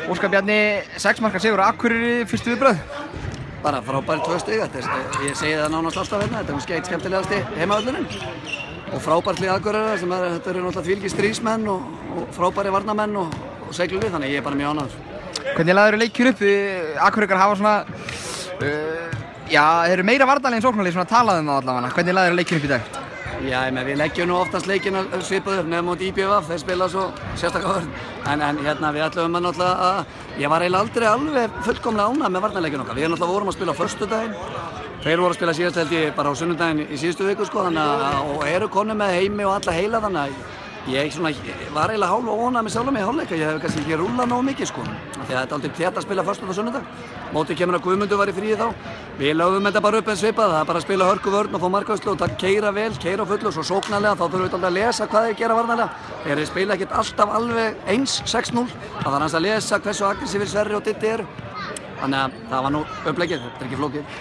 Óskar Bjarni, 6 marka sigur á Akureyri, fyrstu viðbrögð? Bara frábært 2 stig, ég segi það nánast alltaf hérna, þetta er skemmtilegasti heimavöllurinn og frábært lið Akureyrar sem þetta eru náttúrulega þvílíkir stríðsmenn og frábæri varnarmenn og seglur við, þannig ég er bara mjög ánægður. Hvernig lagðirðu leikinn upp? Akureyrar hafa svona, já, þeir eru meira varnarlegin sóknarlið, svona talað um það allavega. Hvernig lagðirðu leikinn upp í dag? Já, við leggjum nú oftast leikina svipaður nefn mót IBVF, þeir spila svo sérstaklega vörn. En hérna við ætlum að náttúrulega að, ég var eiginlega aldrei alveg fullkomlega ánægður með varnarleikinn okkar. Við náttúrulega vorum að spila á föstudaginn, þeir voru að spila síðast held ég bara á sunnudaginn í síðustu viku sko, og eru konur með heimi og alla heila þannig að ég var eiginlega hálf óánægður með sjálfum mig í hálfleik, ég hef kannski ekki rúllað nógu mikið sko. Því að þetta er aldrei þétt að spila föstudag og sunnudag. Mótið kemur að Guðmundur var í fríi þá. Við lögðum þetta bara upp en svipað, það er bara að spila hörku vörn og fá markvarslu og keyra vel, keyra á fullu og svo sóknarlega, þá þurfum við alltaf að lesa hvað þeir gera varnarlega. Þeir spila ekkert alltaf alveg eins 6-0, það þarf hans að lesa hversu aggressífir Sverrir og Diddi eru. Þannig að það var nú uppleggið, þetta er ekki flókið.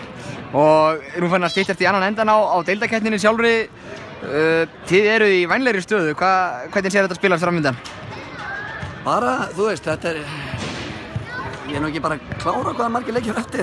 Og nú fann að styttast í annan endan á deildakeppninni sjálfri. Þið eru í vænlegri stöðu, hvernig sér þetta spilast framöndan? Bara, þú veist, þetta er... Ég er nú ekki bara að klára hvaða margir leikir eftir,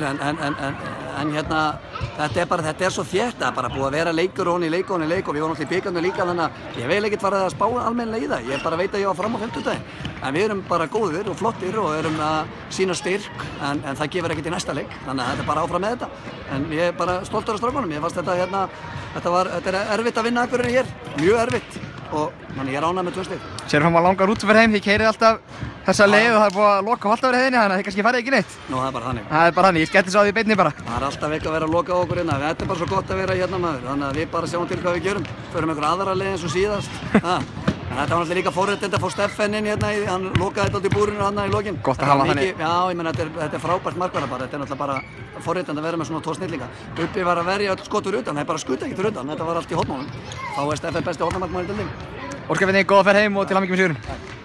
en hérna, þetta er svo þétt að bara búið að vera leikur og leik og við vorum alltaf í bikarnum líka, þannig að ég vil ekkert fara að spá almennilega í það. Ég bara veit að ég var fram á 50-daginn, en við erum bara góðir og flottir og erum að sýna styrk, en það gefur ekkert í næsta leik, þannig að þetta er bara áfram með þetta. En ég er bara stoltur af strákunum, ég fannst þetta hérna, þetta er erfitt að vinna Akureyri hér, mjög erfitt. Og ég er ánægður með 2 stig. Sér fram að langa rútuferð heim, þið keyrið alltaf þessa leið og það er búið að loka á Holtavörðuheiðinni, þannig að þið kannski farið ekki neitt. Nú, það er bara þannig. Það er bara þannig, ég skelli svo á því í beinni bara. Það er alltaf eitthvað að vera að loka á okkur hérna, þetta er bara svo gott að vera hérna maður, þannig að við bara sjáum til hvað við gerum. Förum einhver aðra leið eins og síðast. En þetta var náttúrulega líka forréttindi að fá Steffen inn hérna, hann lokaði þetta út í búrinu hérna í lokin. Gott að hafa þannig. Já, ég meina þetta er frábært markvara bara, þetta er náttúrulega bara forréttindi að vera með svona 2 snillinga. Uppi var að verja öll skot fyrir utan, þeir bara skutu ekkert fyrir utan, þetta var allt í hornmálum. Þá er Steffen besti hornmarkmaður í deildinni. Óskar Bjarni, góða ferð heim og til hamingju með sigurinn.